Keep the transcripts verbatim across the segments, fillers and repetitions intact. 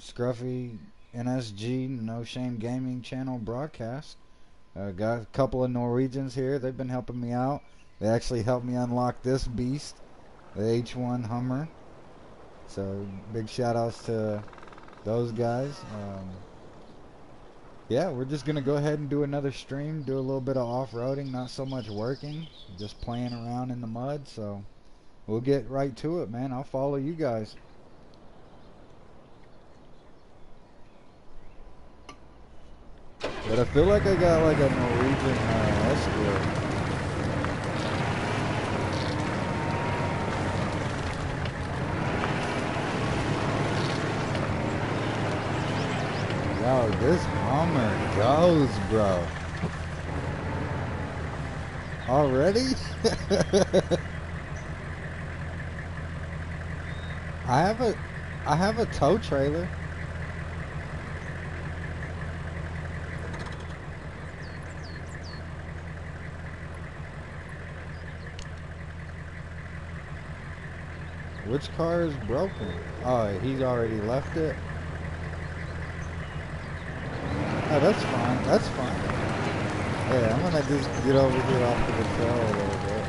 Scruffy N S G No Shame Gaming channel broadcast. Uh, got a couple of Norwegians here. They've been helping me out. They actually helped me unlock this beast, the H one Hummer. So big shout outs to those guys. Um, yeah, we're just gonna go ahead and do another stream, do a little bit of off-roading, not so much working, just playing around in the mud. So we'll get right to it, man. I'll follow you guys. But I feel like I got like a Norwegian uh, escort. Yo, this Hummer goes, bro. Already? I have a, I have a tow trailer. Which car is broken? Oh, he's already left it. Oh, that's fine. That's fine. Yeah, I'm gonna just get over here off to the trail a little bit.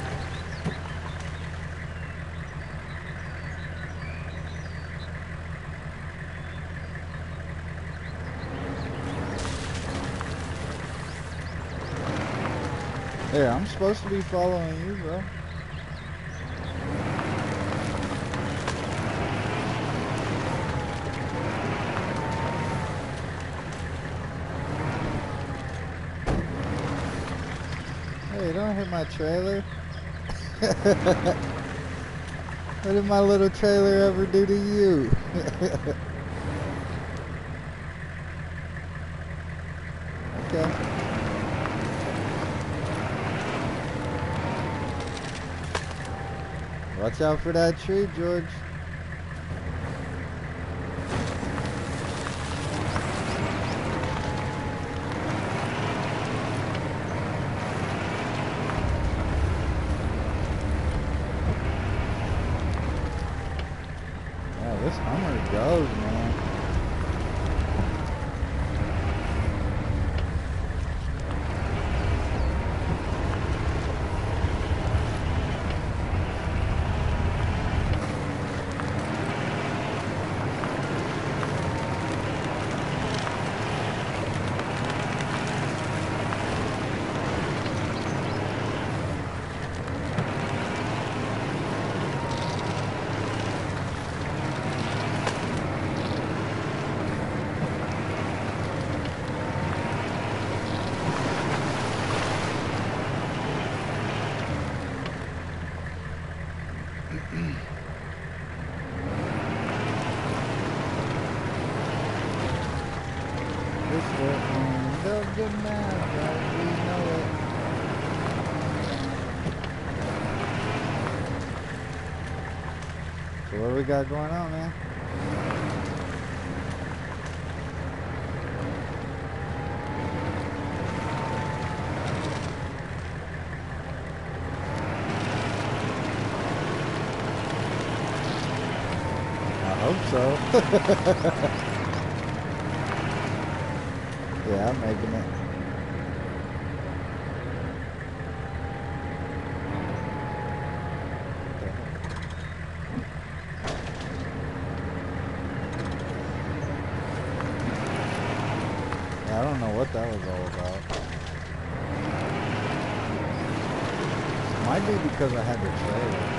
Yeah, I'm supposed to be following you, bro. Hey, don't hit my trailer. What did my little trailer ever do to you? Okay. Watch out for that tree, George. This Hummer goes, man. Good man, guys. We know it. So what do we got going on, man? I hope so. Yeah, I'm making it. Yeah, I don't know what that was all about. It might be because I had the trailer.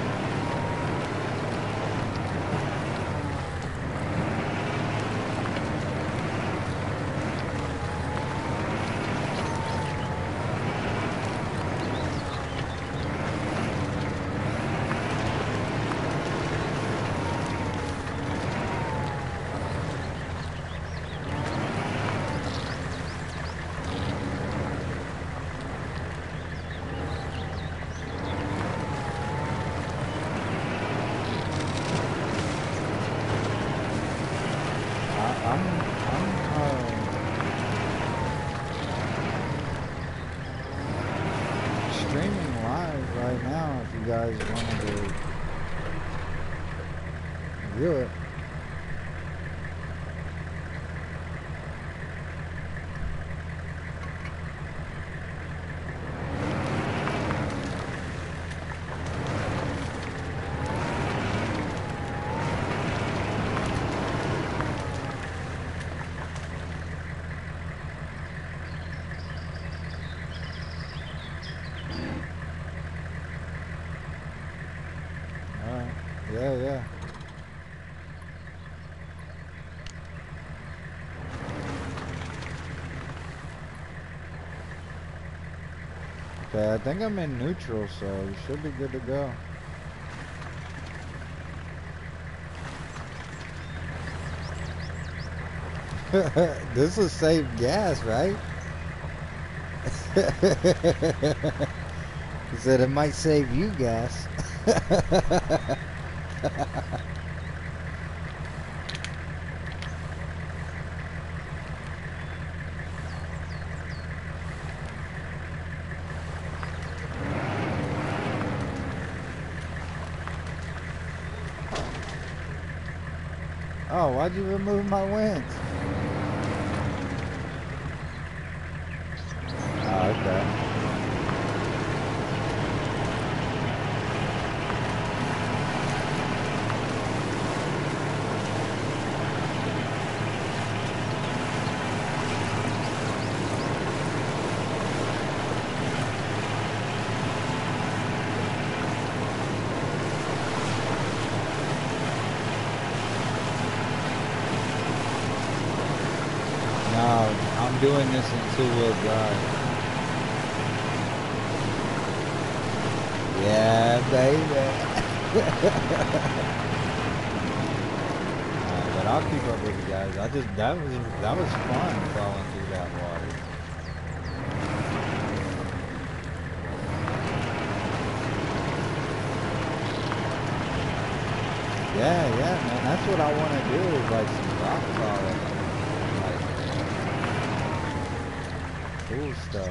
I'm, I'm, uh, streaming live right now if you guys wanted to view it. yeah. Okay, I think I'm in neutral, so you should be good to go. This is save gas, right? He said it might save you gas. Oh, why'd you remove my winch? Oh, okay. No, I'm doing this in two-wheel drive. Yeah, baby. Alright, but I'll keep up with you guys. I just that was that was fun crawling through that water. Yeah, yeah, man. That's what I want to do is like some rock crawling, like cool stuff.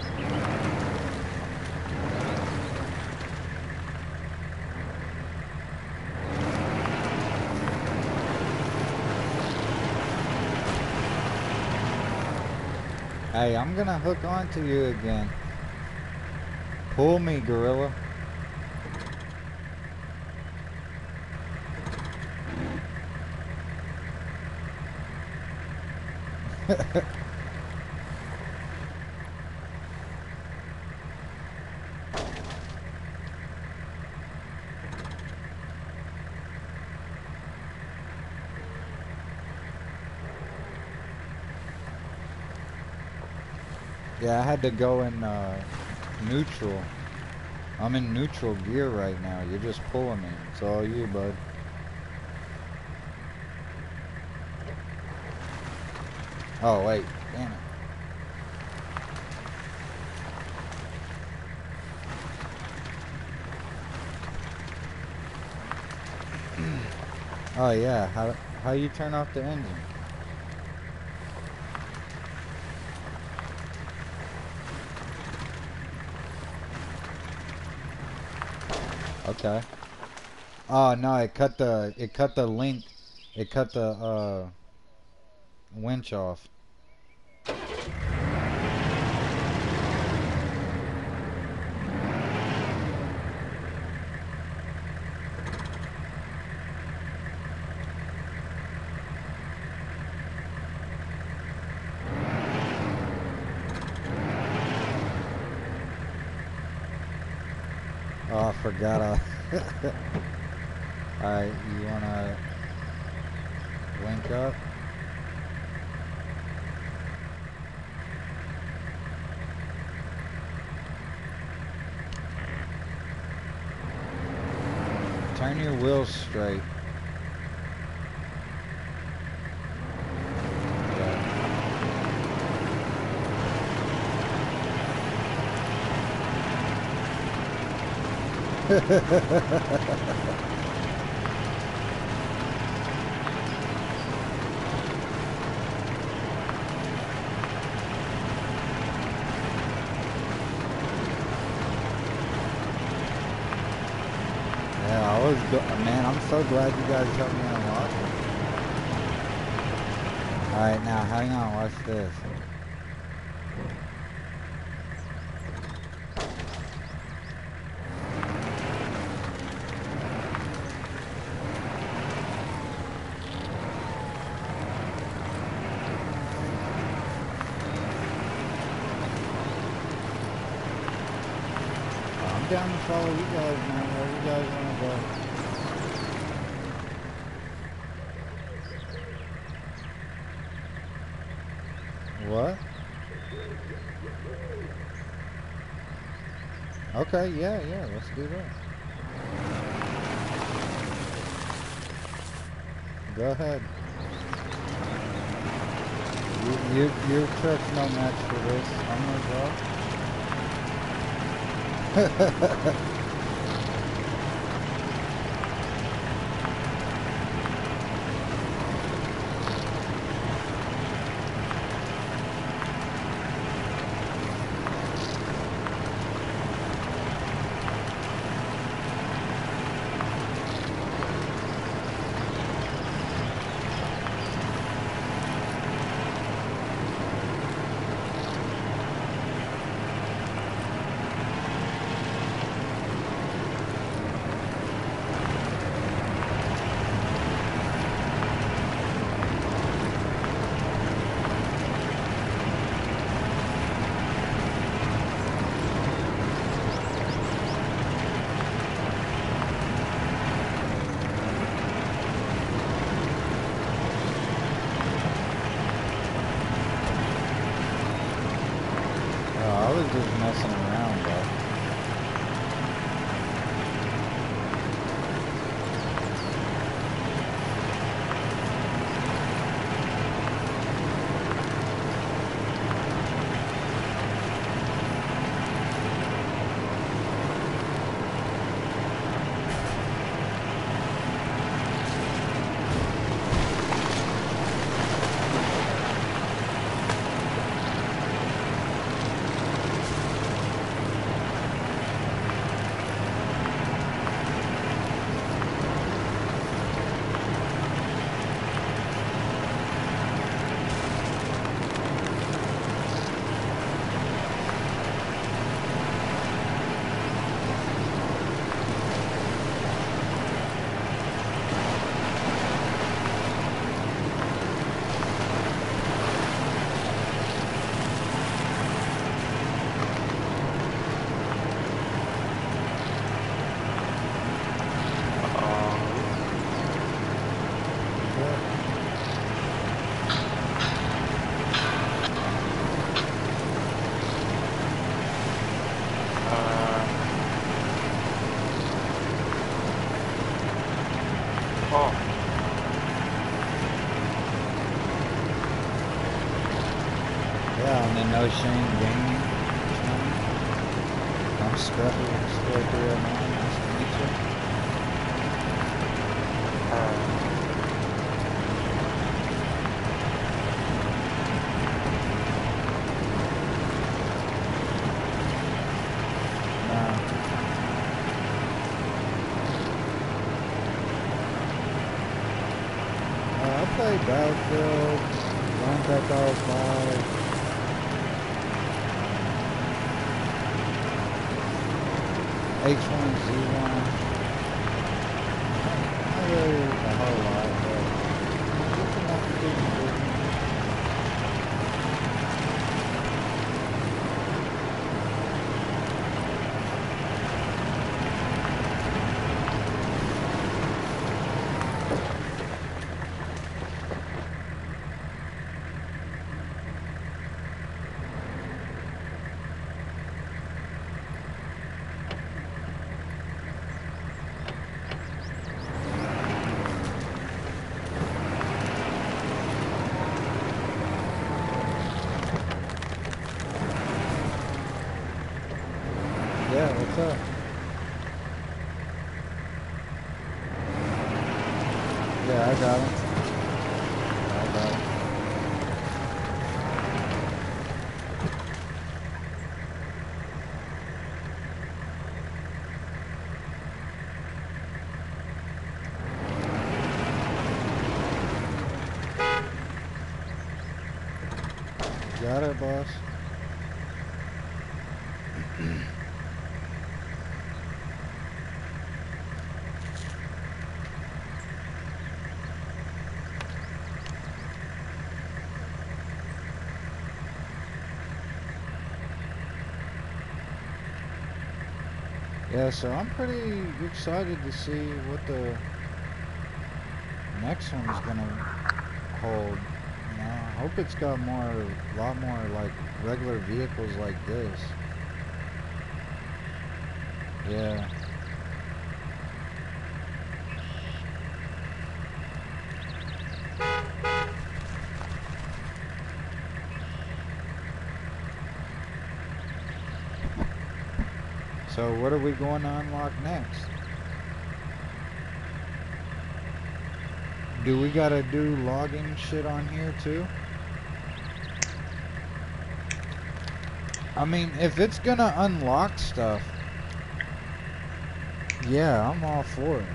Hey, I'm gonna hook onto you again. Pull me, gorilla. Yeah, I had to go in uh, neutral. I'm in neutral gear right now. You're just pulling me. It's all you, bud. Oh, wait. Damn it. Oh, yeah. How, how you turn off the engine? Okay. Oh, no. It cut the, it cut the link. It cut the uh, winch off. Oh, I forgot. I Alright, you wanna link up? Turn your wheels straight. Yeah, I was go man, I'm so glad you guys helped me unlock it. Alright, now hang on, watch this. I'm down to follow you guys, man, where you guys wanna go. What? Okay, yeah, yeah, let's do that. Go ahead. You, you, your truck's no match for this. I'm gonna go. Oh, I was just messing around, bro. Yeah, on the No Shame Gaming channel. I'm Scruffy, I'm Score three oh nine, nice to meet you. Nah. Uh, I play Battlefield, Grand Theft Auto five. H one Z one. Not really a whole lot, but it's enough to keep me busy. Yeah, what's up? Yeah, I got him. I got him. Got it, boss. Yeah, so I'm pretty excited to see what the next one's gonna hold. You know, Hope it's got more, a lot more like regular vehicles like this. Yeah. So what are we going to unlock next? Do we gotta do logging shit on here too? I mean, if it's gonna unlock stuff, yeah, I'm all for it.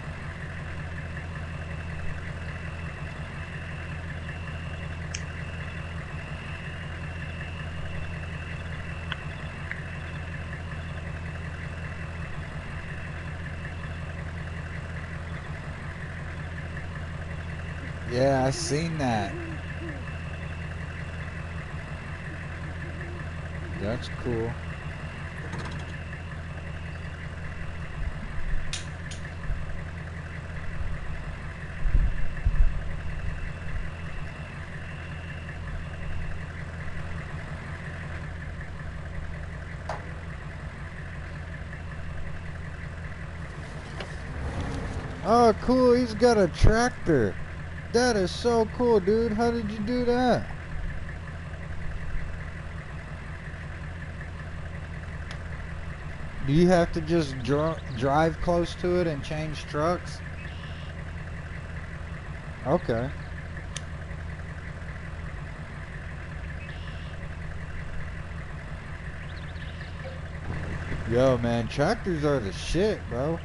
Yeah, I seen that. That's cool. Oh, cool, he's got a tractor. That is so cool, dude. How did you do that? Do you have to just dr drive close to it and change trucks? Okay. Yo, man, tractors are the shit, bro.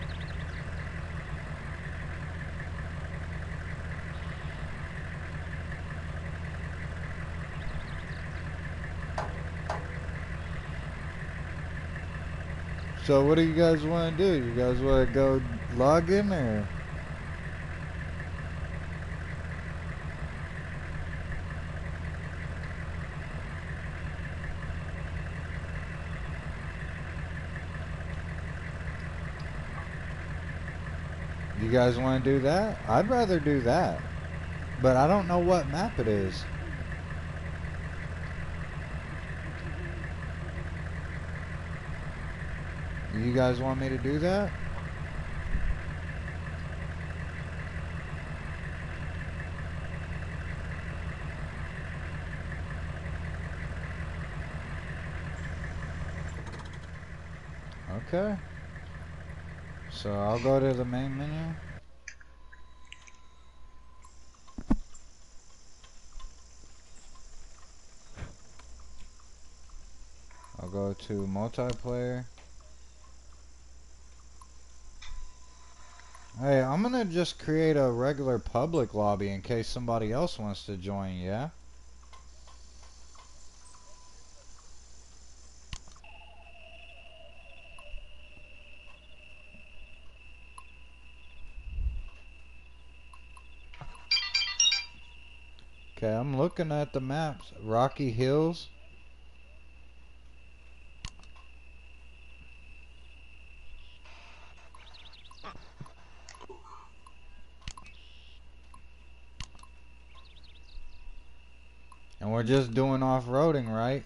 So what do you guys want to do? You guys want to go logging or? You guys want to do that? I'd rather do that. But I don't know what map it is. You guys want me to do that? Okay. So I'll go to the main menu. I'll go to multiplayer. Hey, I'm gonna just create a regular public lobby in case somebody else wants to join, yeah? Okay, I'm looking at the maps. Rocky Hills. And we're just doing off-roading, right?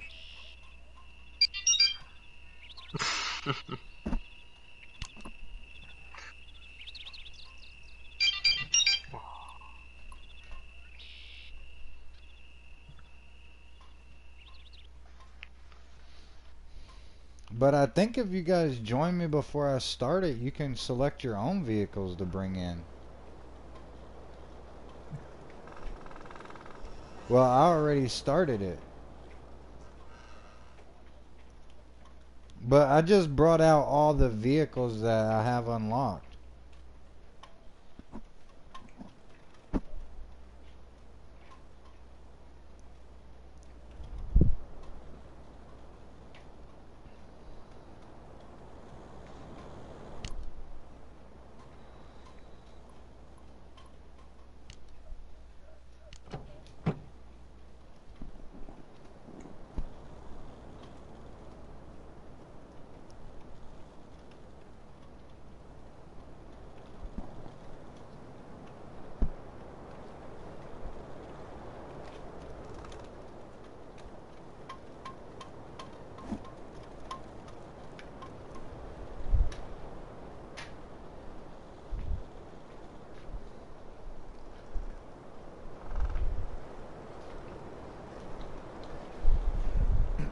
But I think if you guys join me before I start it, you can select your own vehicles to bring in. Well, I already started it. But I just brought out all the vehicles that I have unlocked.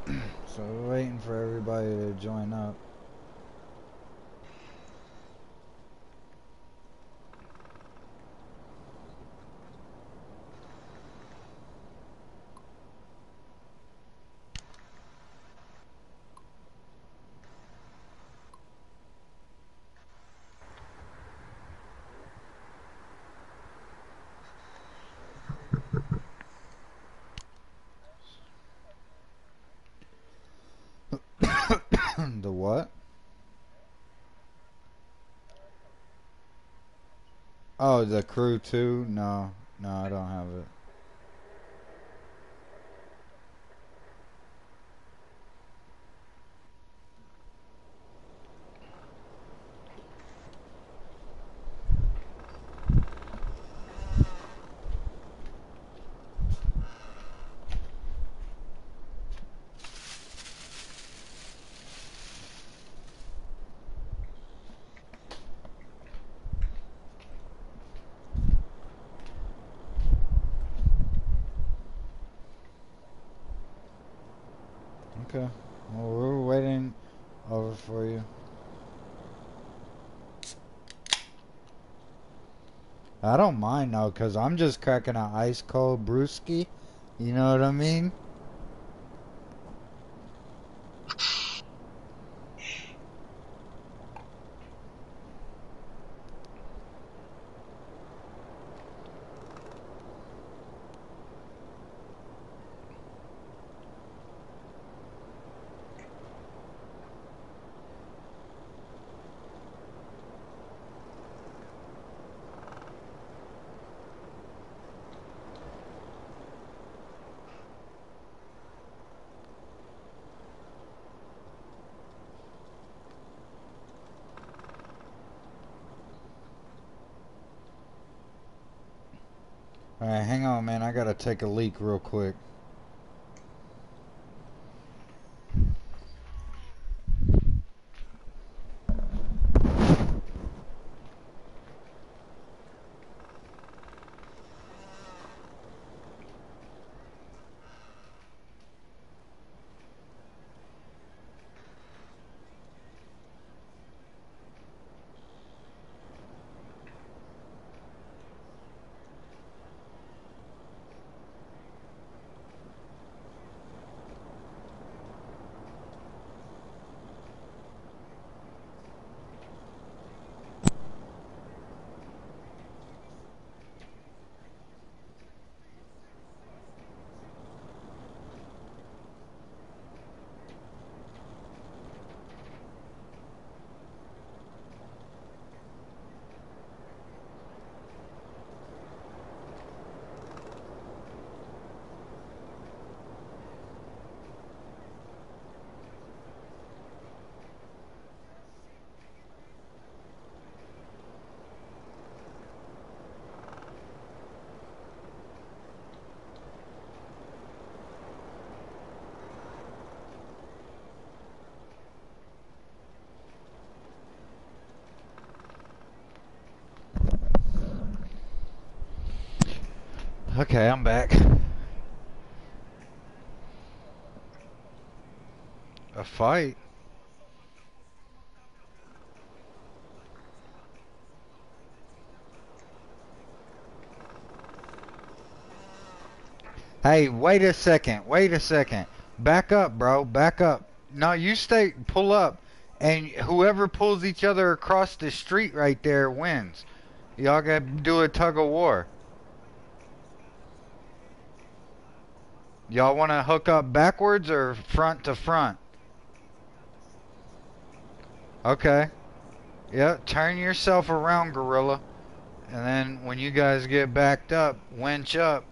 So we're waiting for everybody to join up. The what? Oh, the crew too? No, no, I don't have it. Okay. Well, we're waiting over for you. I don't mind though, cause I'm just cracking an ice cold brewski. You know what I mean? Alright, hang on, man. I gotta take a leak real quick. Okay, I'm back. A fight? Hey, wait a second. Wait a second. Back up, bro. Back up. No, you stay. Pull up. And whoever pulls each other across the street right there wins. Y'all gotta do a tug of war. Y'all wanna hook up backwards or front to front? Okay. Yep, turn yourself around, gorilla. And then when you guys get backed up, winch up.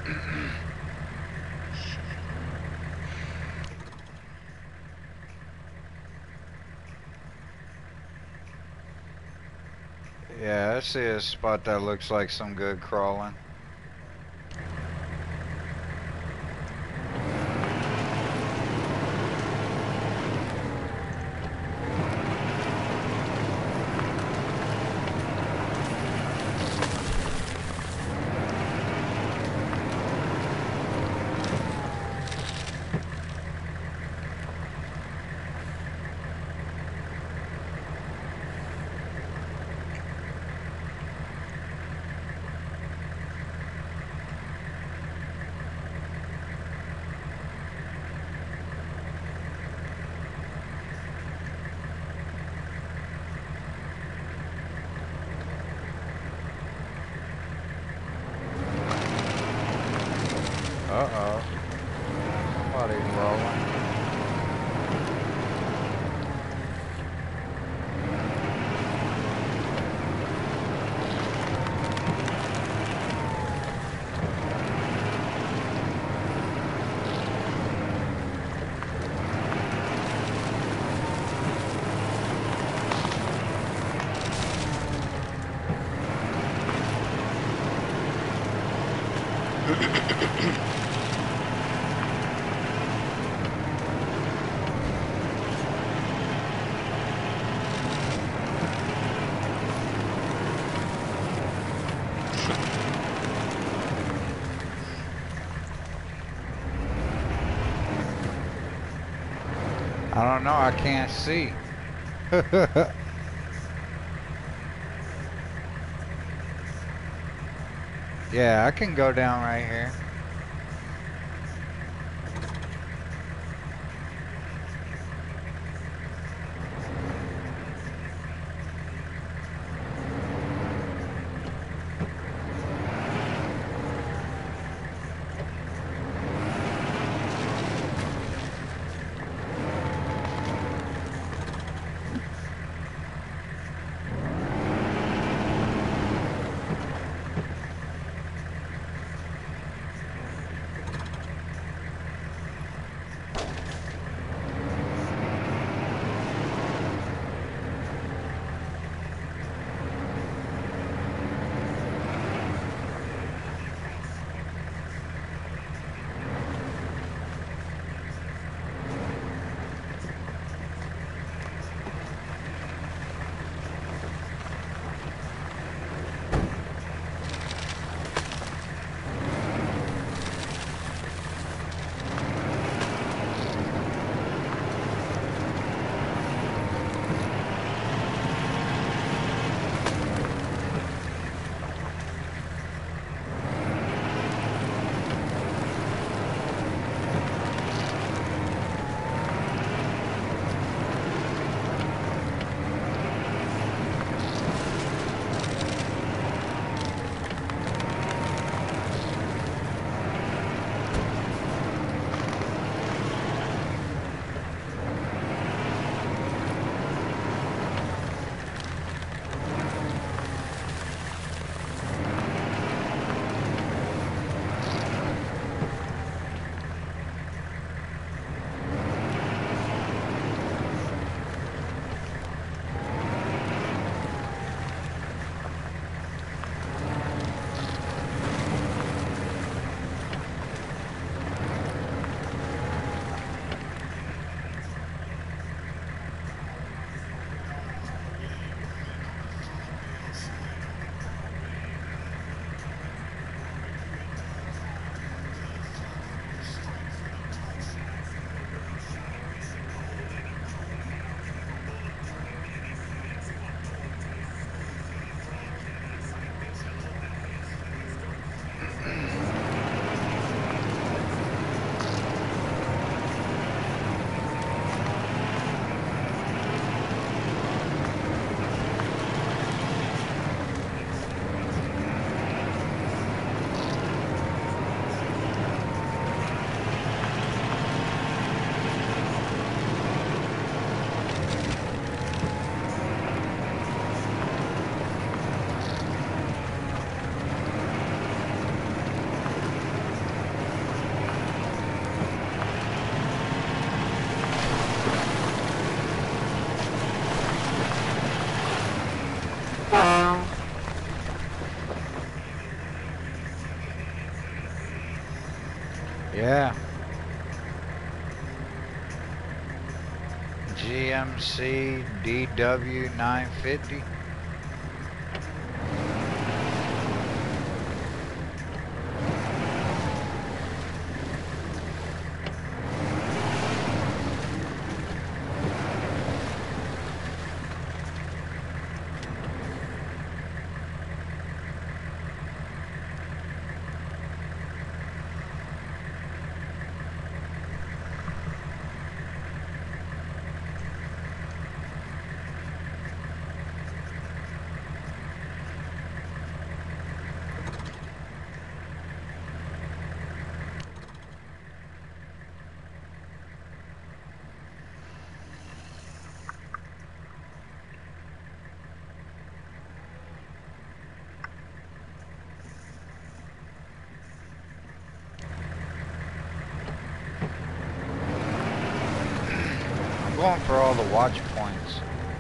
Yeah, I see a spot that looks like some good crawling. Uh-oh. Somebody's rolling. I don't know, I can't see. Yeah, I can go down right here. Yeah. G M C D W nine fifty. I'm going for all the watch points.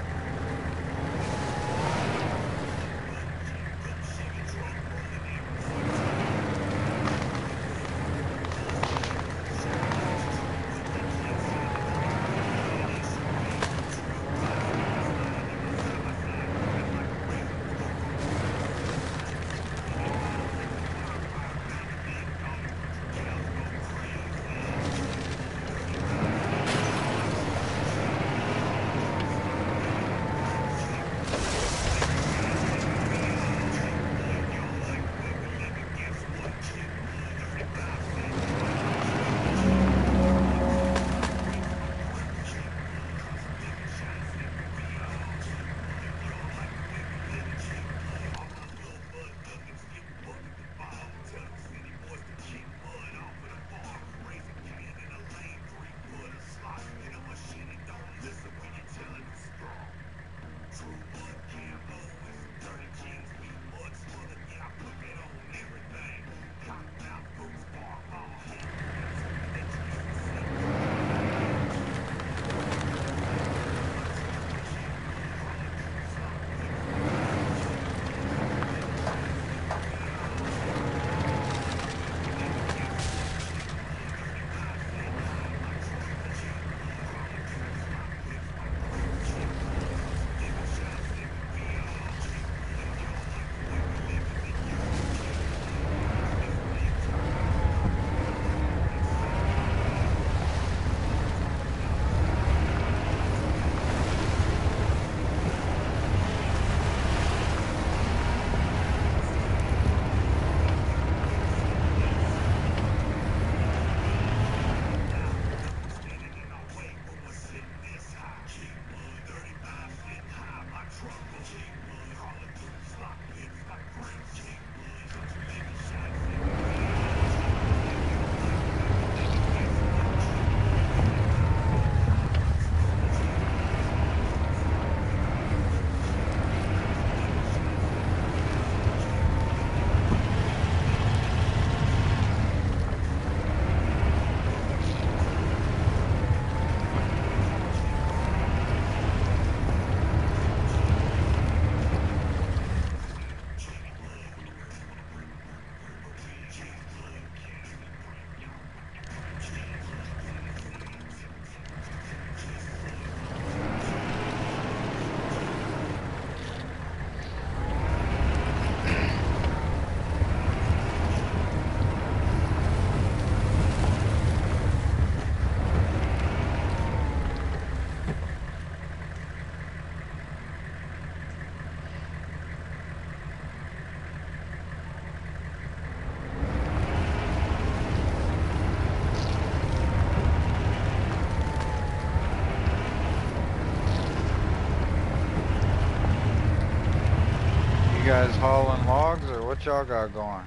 You guys hauling logs or what y'all got going?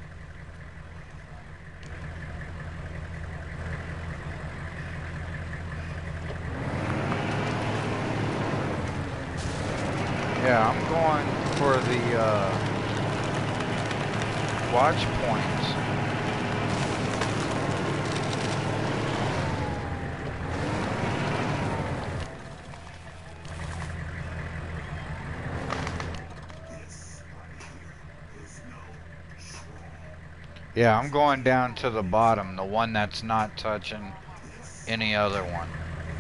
Yeah, I'm going for the uh, watch points. Yeah, I'm going down to the bottom, the one that's not touching any other one.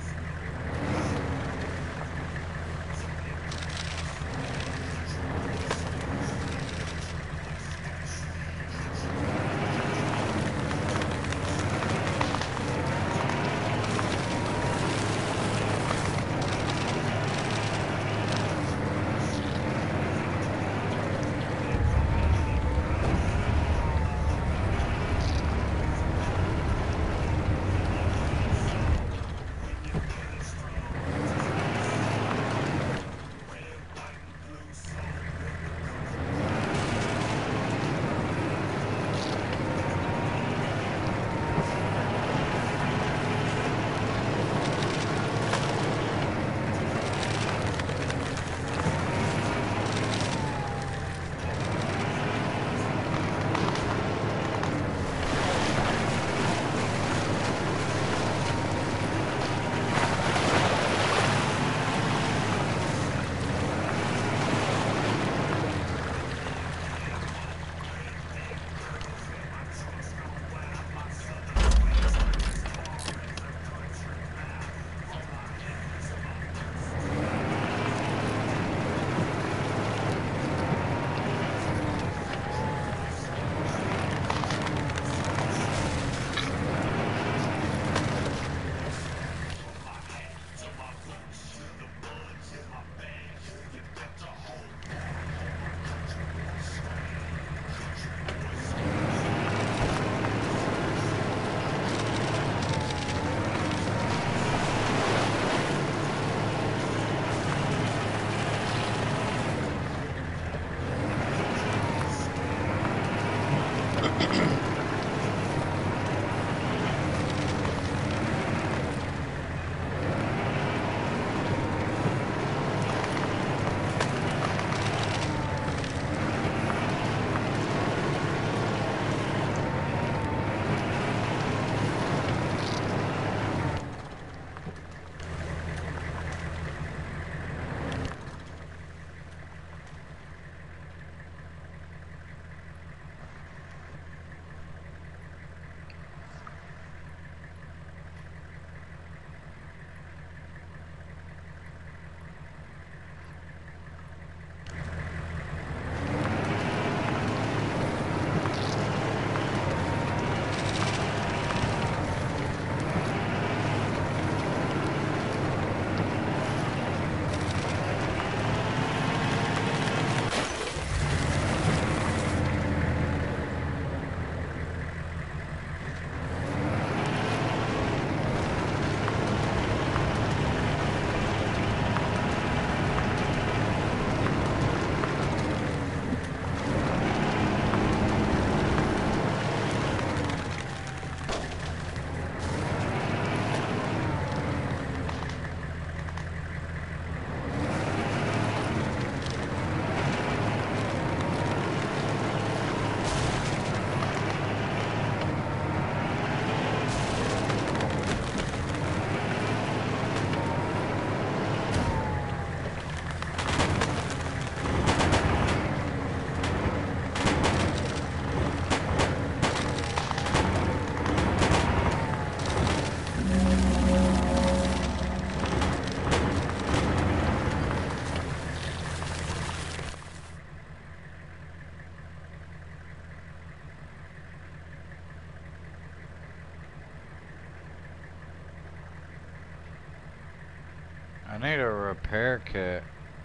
I need a repair kit.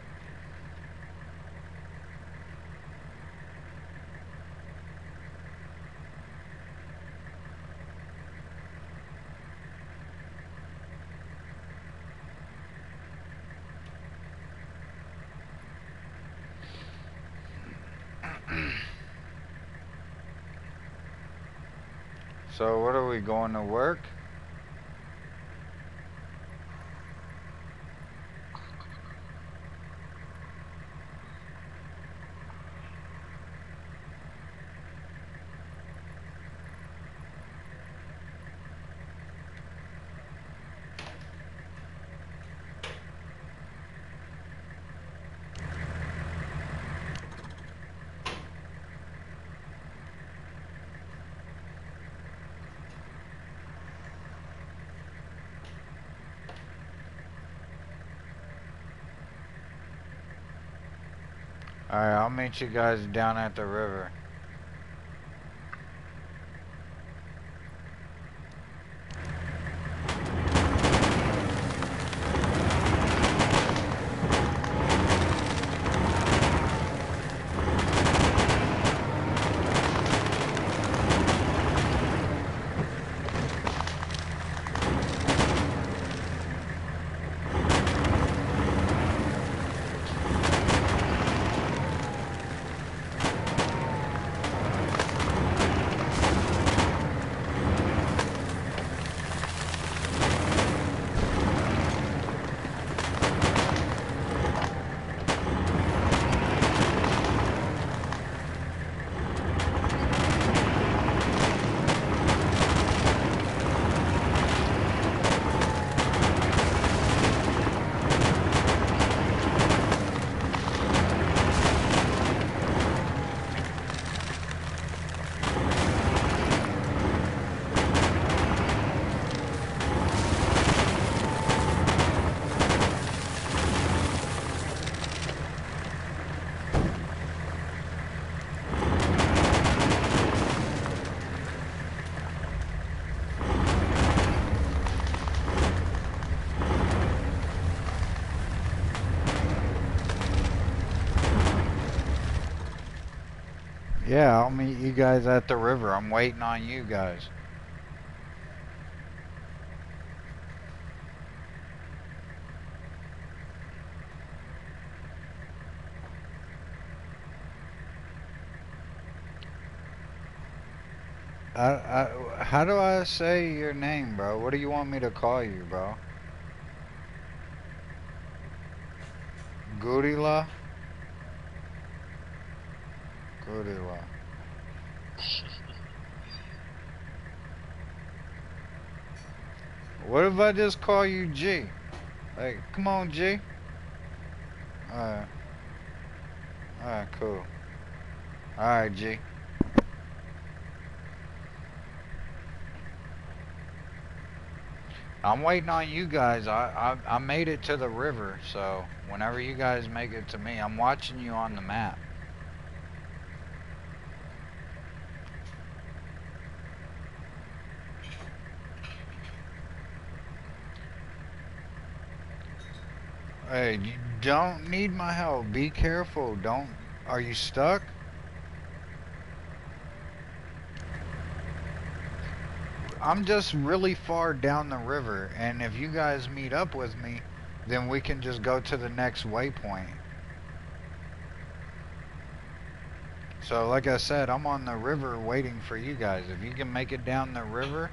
So what are we going to work? Alright, I'll meet you guys down at the river. Yeah, I'll meet you guys at the river. I'm waiting on you guys. I, I, how do I say your name, bro? What do you want me to call you, bro? Gurila? Gurila. What if I just call you G? Like, come on, G. Alright. Alright, cool. Alright, G. I'm waiting on you guys. I, I I made it to the river, so whenever you guys make it to me, I'm watching you on the map. Hey, you don't need my help. Be careful. Don't. Are you stuck? I'm just really far down the river, and if you guys meet up with me, then we can just go to the next waypoint. So, like I said, I'm on the river waiting for you guys. If you can make it down the river,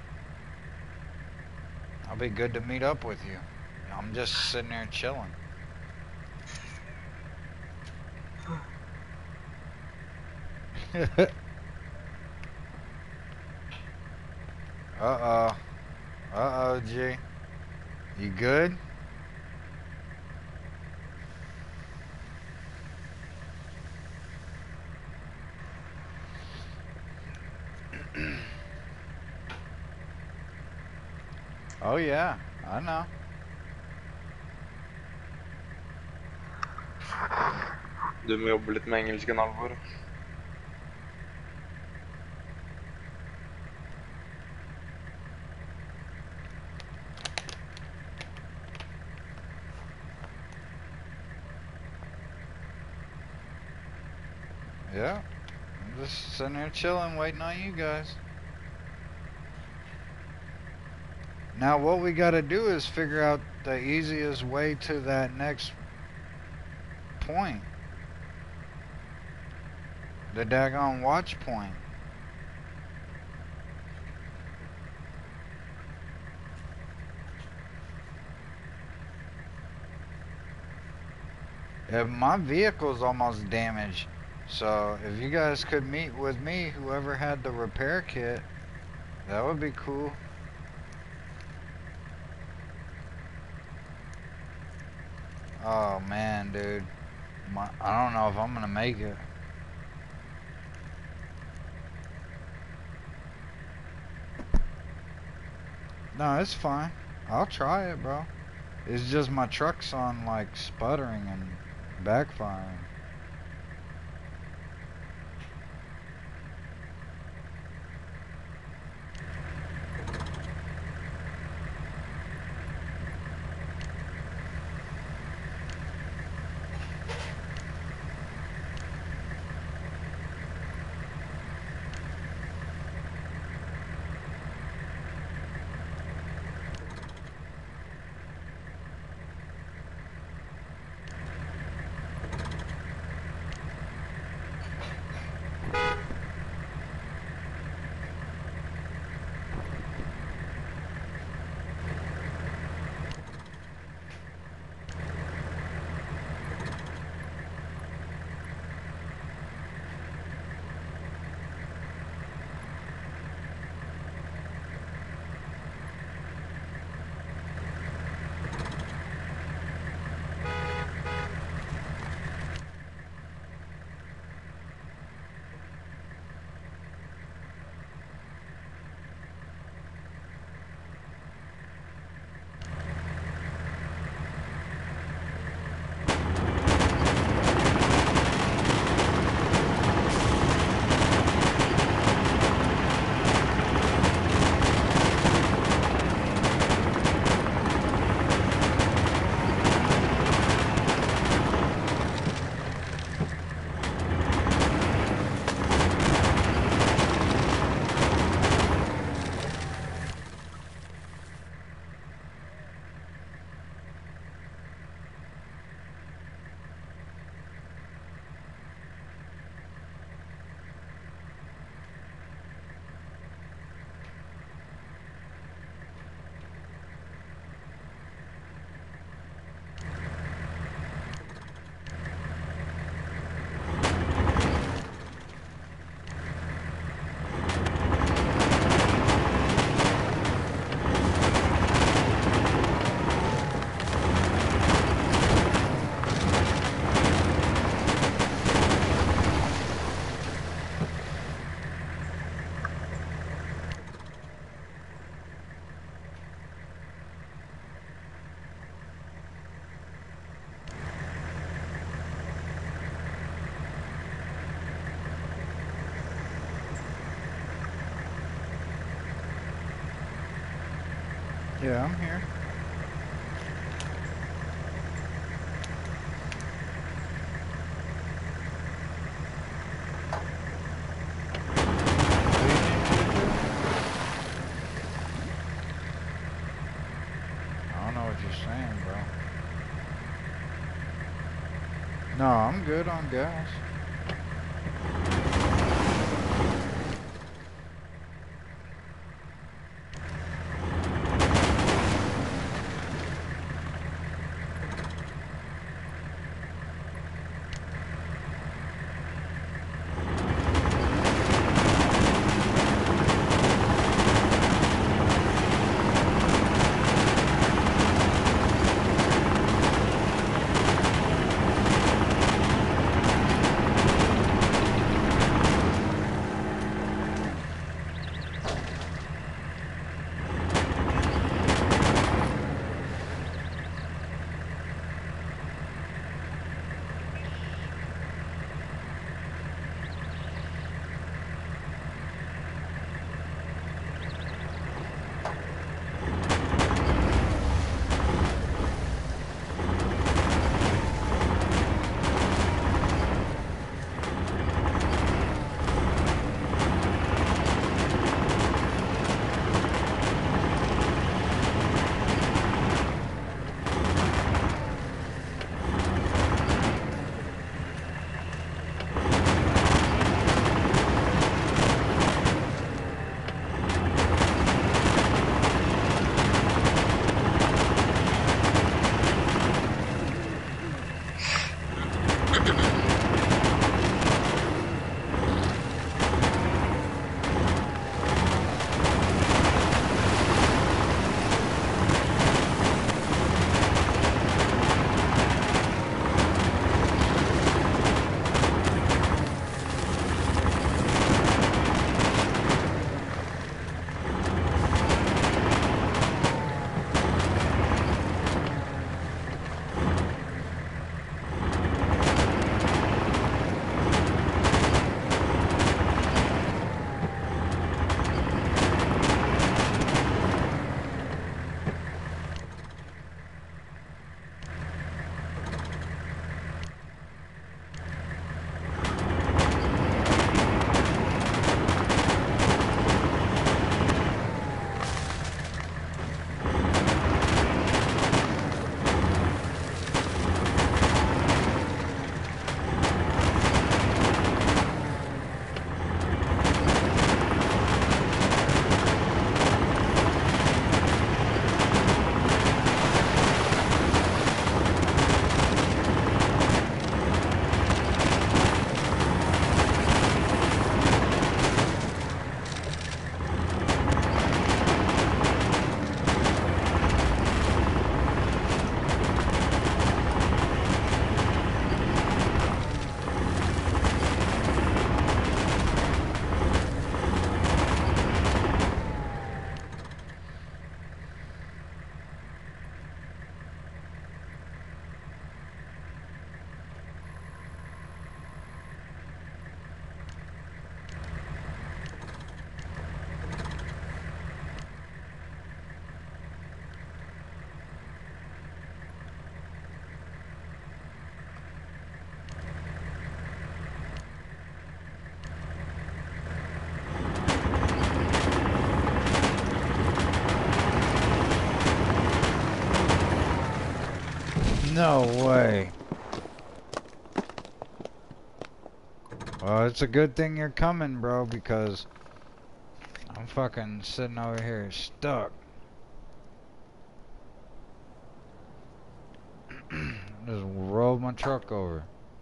I'll be good to meet up with you. I'm just sitting there chilling. Uh-oh. Uh-oh, G. You good? Oh, yeah. I know. Du må jobbe litt med engelsken, Alvor. Yeah. I'm just sitting there chilling, waiting on you guys. Now what we gotta do is figure out the easiest way to that next point. The daggone watch point. Yeah, my vehicle's almost damaged. So if you guys could meet with me, whoever had the repair kit, that would be cool. Oh man, dude. My, I don't know if I'm gonna make it. No, it's fine. I'll try it, bro. It's just my truck's on like sputtering and backfiring. Yeah, I'm here. What do you need me to do? I don't know what you're saying, bro. No, I'm good on gas. No way. Well, it's a good thing you're coming, bro, because I'm fucking sitting over here stuck. Just rolled my truck over.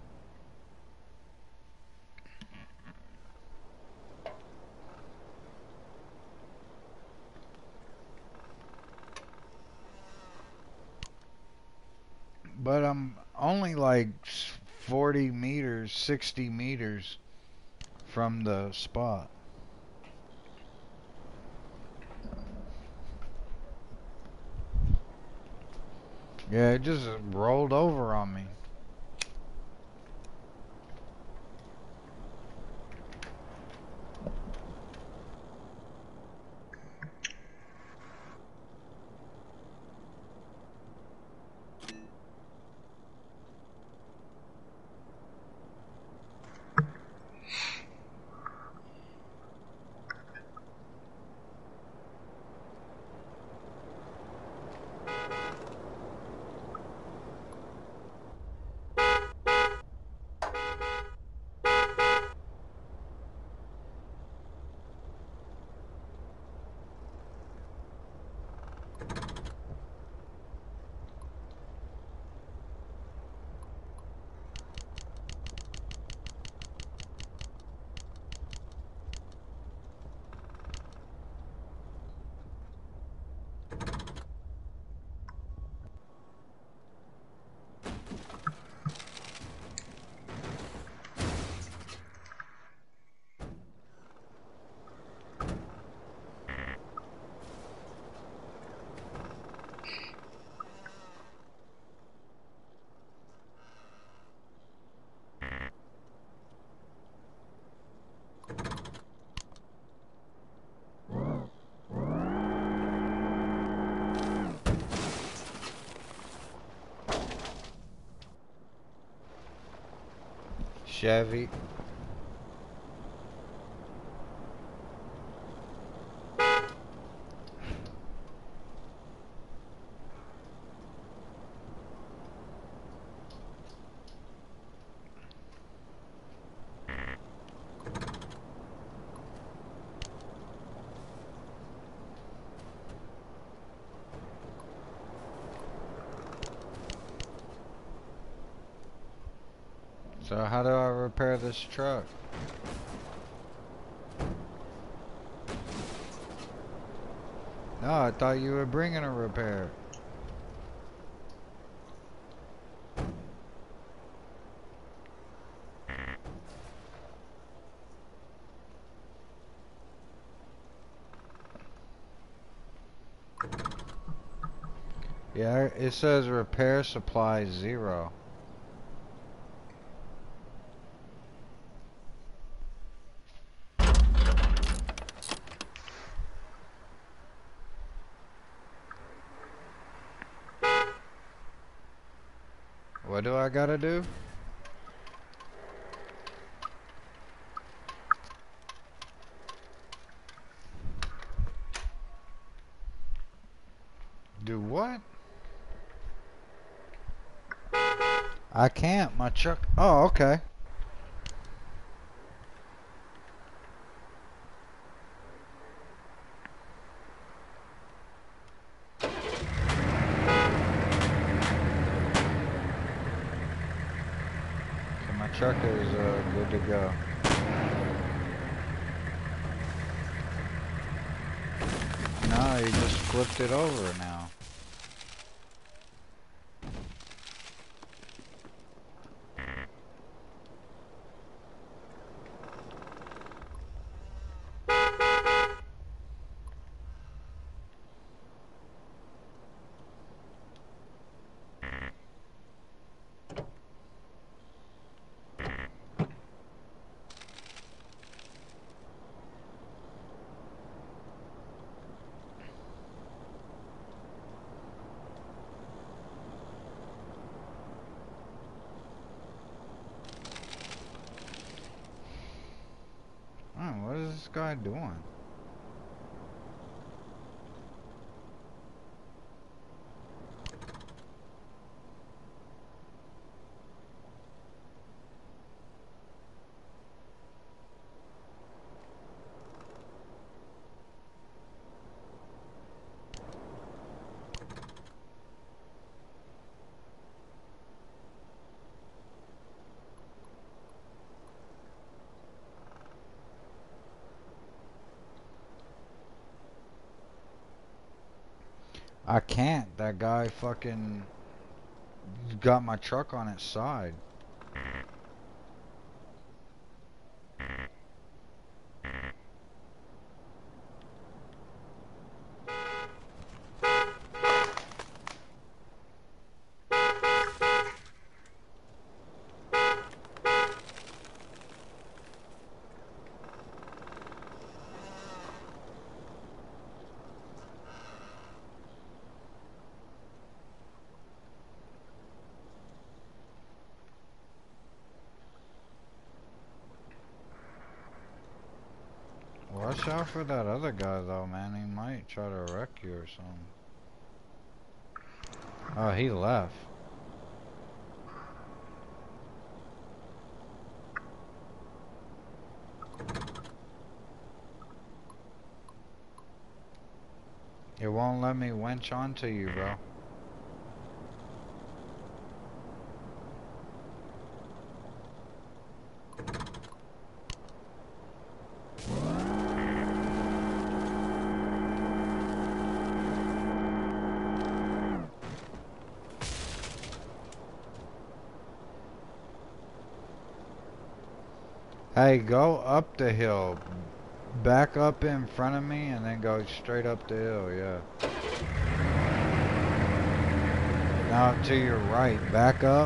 But I'm only like forty meters, sixty meters from the spot. Yeah, it just rolled over on me. Chevy. So how do I repair this truck? No, I thought you were bringing a repair. Yeah, it says repair supply zero. What do I gotta do? Do what? I can't, my truck. Oh, okay. So my truck is uh, good to go. No, you just flipped it over now. Oh, what is this guy doing? I can't. That guy fucking got my truck on its side. Watch out for that other guy though, man. He might try to wreck you or something. Oh, he left. It won't let me winch onto you, bro. Hey, go up the hill. Back up in front of me and then go straight up the hill, yeah. Now to your right. Back up.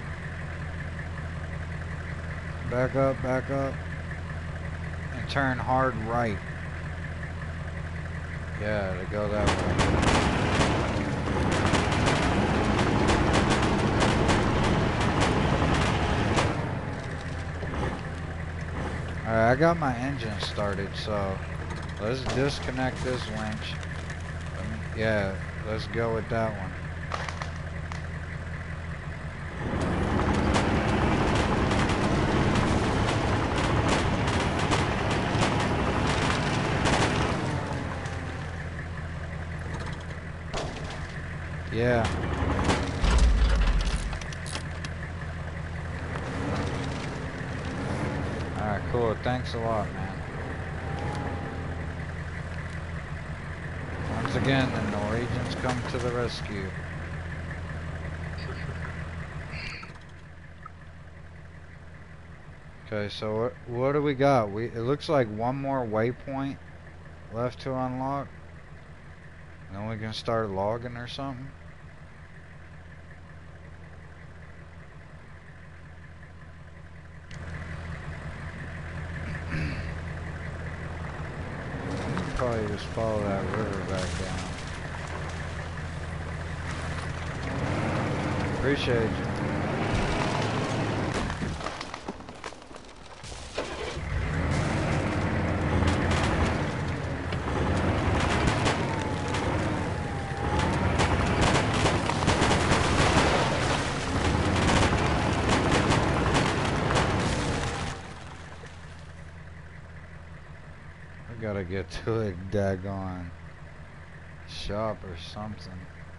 Back up, back up. And turn hard right. Yeah, to go that way. Alright, I got my engine started, so let's disconnect this winch. Let me, yeah, let's go with that one. Yeah. Alright, cool. Thanks a lot, man. Once again, the Norwegians come to the rescue. Okay, so what, what do we got? We It looks like one more waypoint left to unlock. Then we can start logging or something. Probably just follow that river back down. Appreciate you. I gotta get to a daggone shop or something.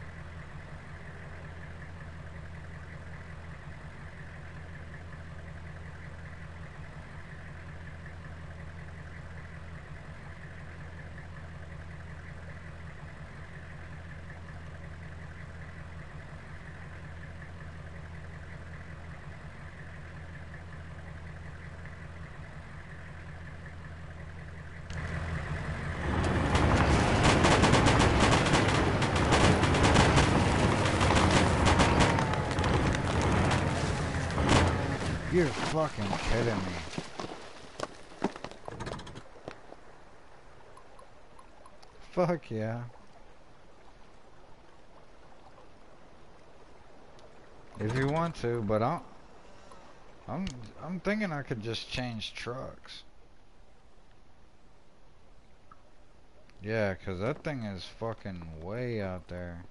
You're fucking kidding me. Fuck yeah. If you want to, but I'm I'm I'm thinking I could just change trucks. Yeah, 'cause that thing is fucking way out there.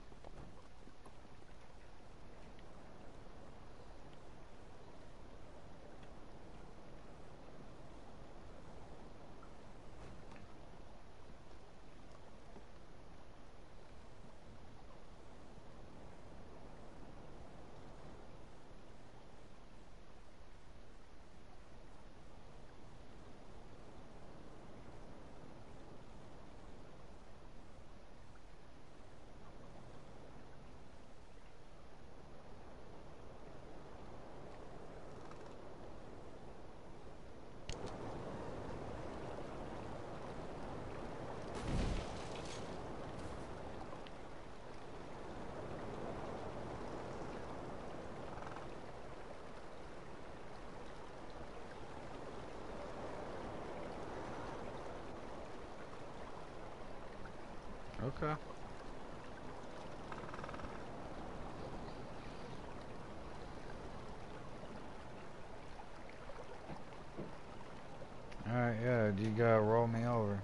Okay. Alright, yeah, you gotta roll me over.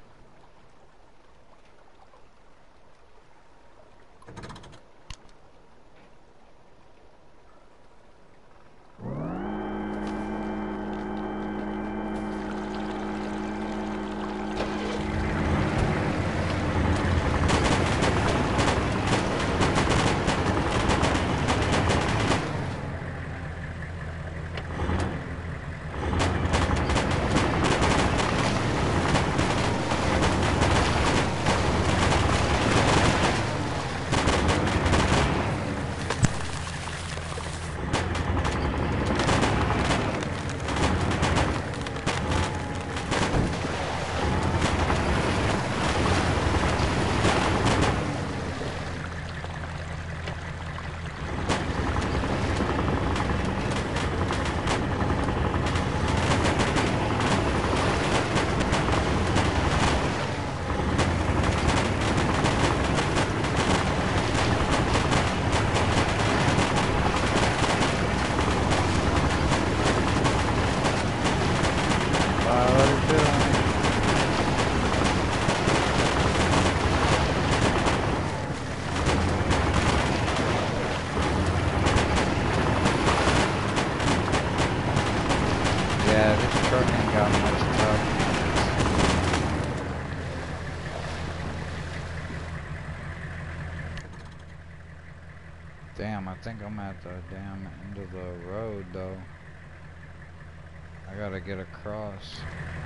Damn, I think I'm at the damn end of the road though. I gotta get across.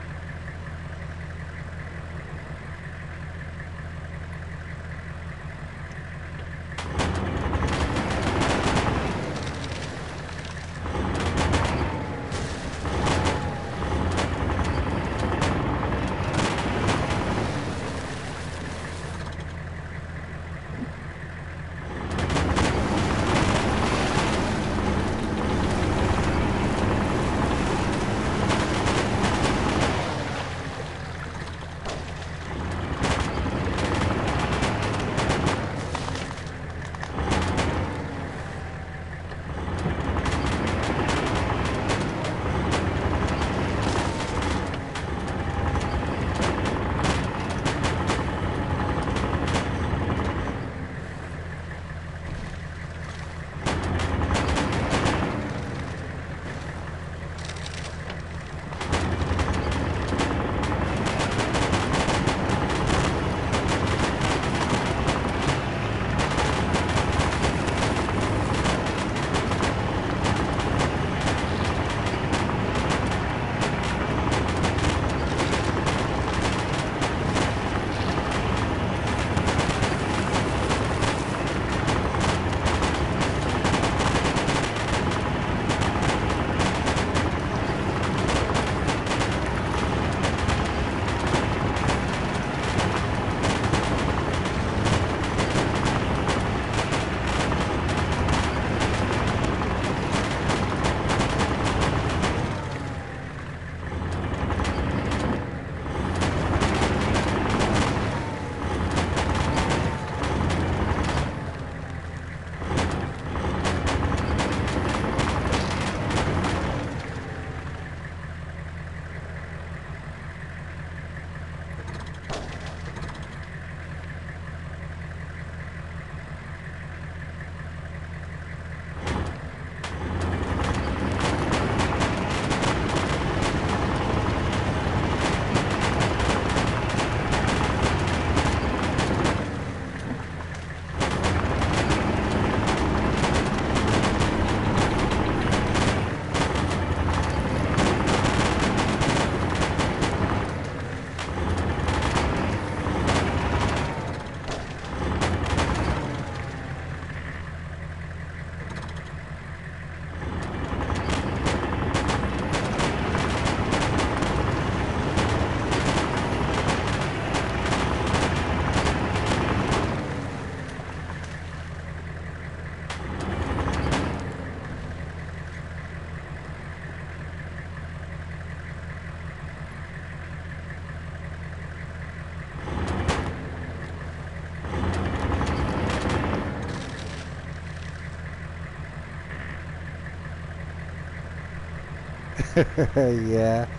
Yeah.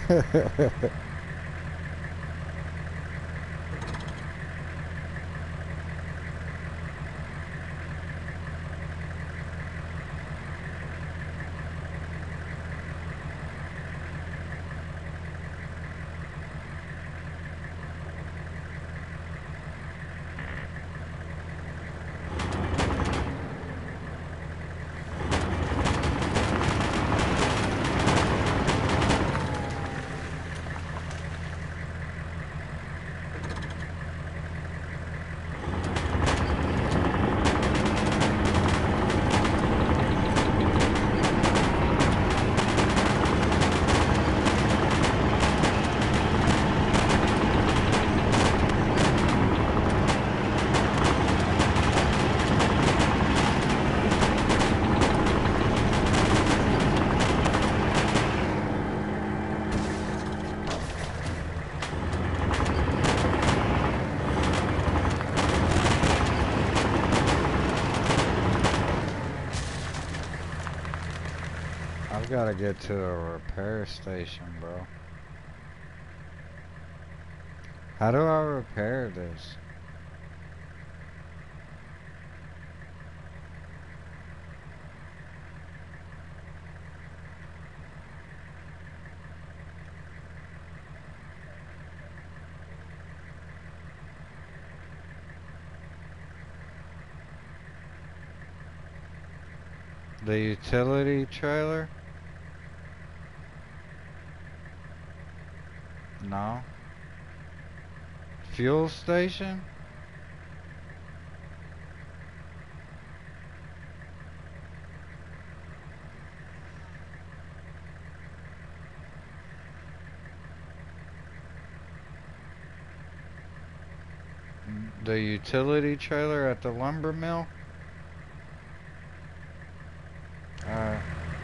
I've got to get to a repair station, bro. How do I repair this? The utility trailer? No. Fuel station? The utility trailer at the lumber mill? Uh,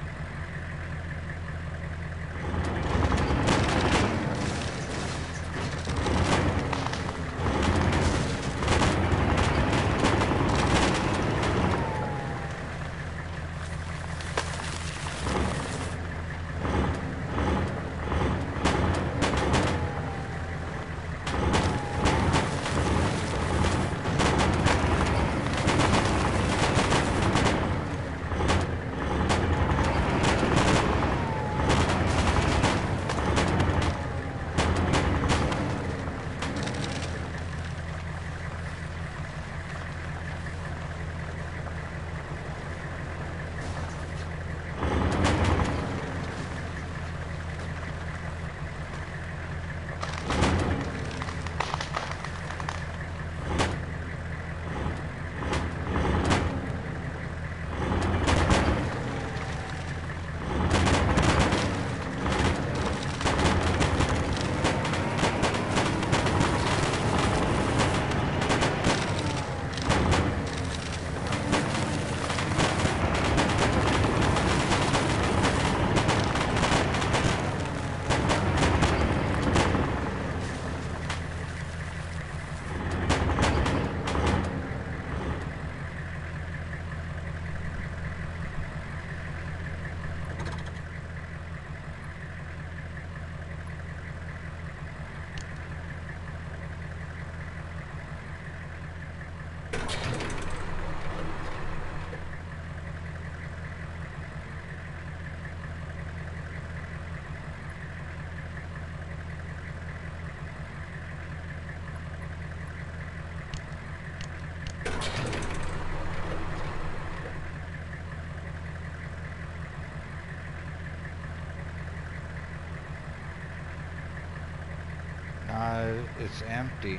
nah, it's empty.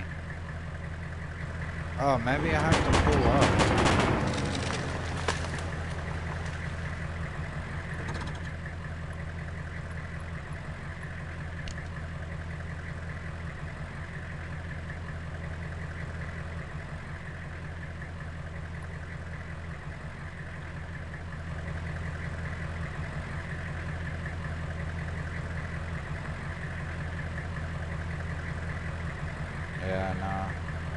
Oh, maybe I have to pull up. Yeah, nah.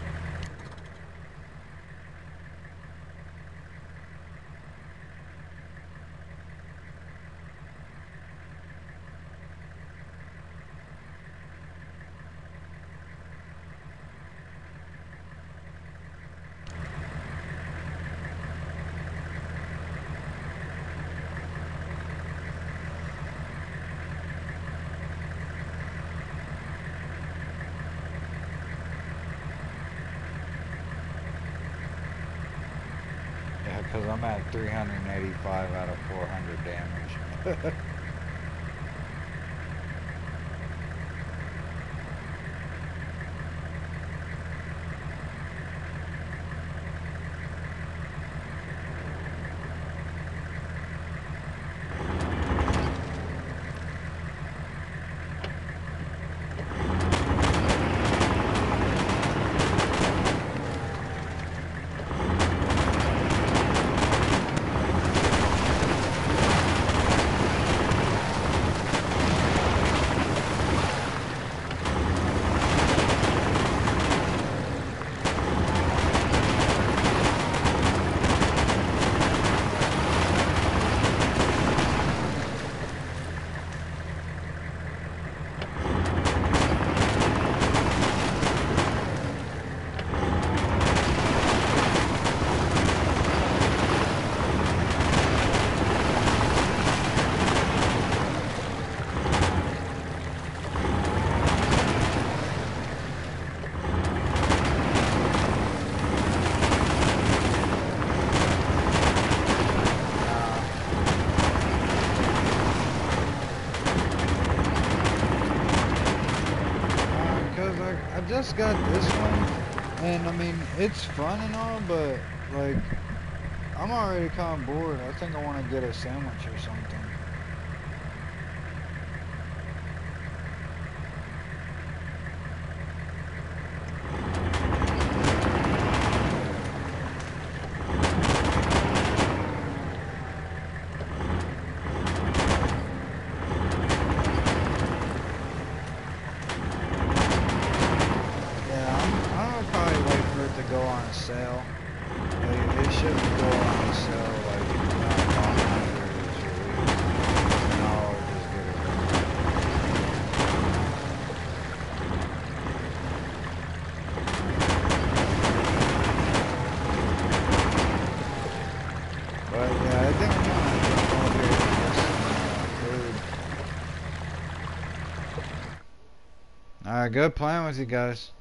Yeah, because I'm at three hundred eighty-five out of four hundred damage. just got this one, and I mean, it's fun and all, but like, I'm already kind of bored. I think I want to get a sandwich or something. Go on a sale. Like, it shouldn't go on a sale like not long after it's released. And I'll just get it done. But yeah, I think I'm gonna jump over here and get some uh, food. Alright, good playing with you guys.